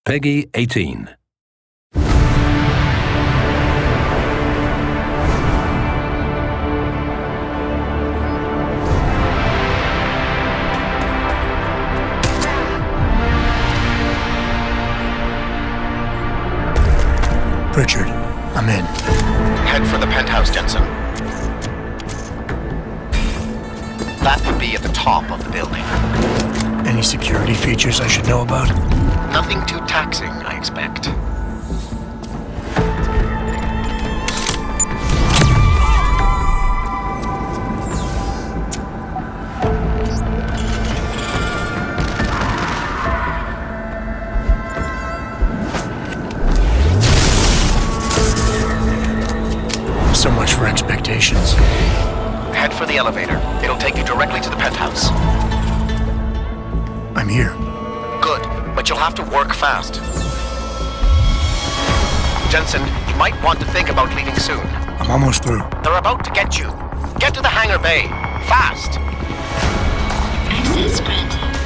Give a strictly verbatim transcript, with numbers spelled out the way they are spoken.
Peggy eighteen. Richard, I'm in. Head for the penthouse, Jensen. That would be at the top of the building. Any security features I should know about? Nothing too taxing, I expect. So much for expectations. Head for the elevator. It'll take you directly to the penthouse. I'm here. Good, but you'll have to work fast. Jensen, you might want to think about leaving soon. I'm almost through. They're about to get you. Get to the hangar bay. Fast! Access granted.